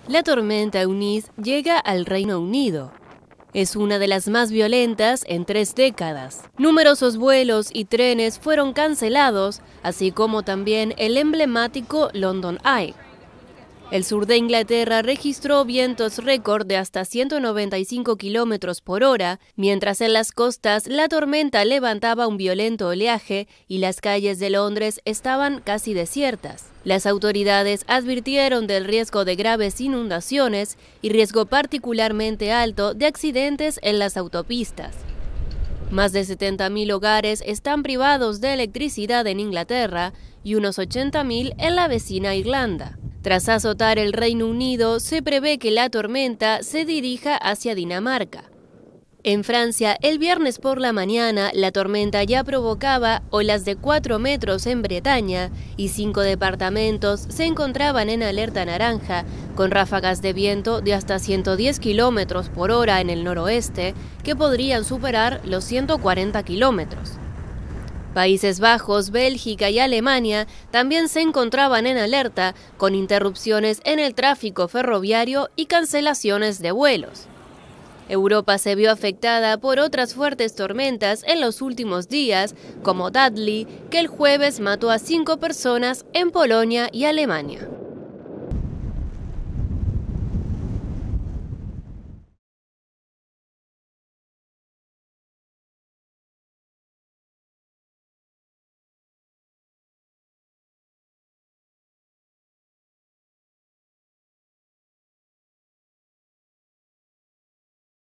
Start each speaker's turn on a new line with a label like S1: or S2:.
S1: La tormenta Eunice llega al Reino Unido. Es una de las más violentas en 3 décadas. Numerosos vuelos y trenes fueron cancelados, así como también el emblemático London Eye. El sur de Inglaterra registró vientos récord de hasta 195 kilómetros por hora, mientras en las costas la tormenta levantaba un violento oleaje y las calles de Londres estaban casi desiertas. Las autoridades advirtieron del riesgo de graves inundaciones y riesgo particularmente alto de accidentes en las autopistas. Más de 70.000 hogares están privados de electricidad en Inglaterra y unos 80.000 en la vecina Irlanda. Tras azotar el Reino Unido, se prevé que la tormenta se dirija hacia Dinamarca. En Francia, el viernes por la mañana, la tormenta ya provocaba olas de 4 metros en Bretaña y 5 departamentos se encontraban en alerta naranja, con ráfagas de viento de hasta 110 kilómetros por hora en el noroeste, que podrían superar los 140 kilómetros. Países Bajos, Bélgica y Alemania también se encontraban en alerta, con interrupciones en el tráfico ferroviario y cancelaciones de vuelos. Europa se vio afectada por otras fuertes tormentas en los últimos días, como Dudley, que el jueves mató a 5 personas en Polonia y Alemania.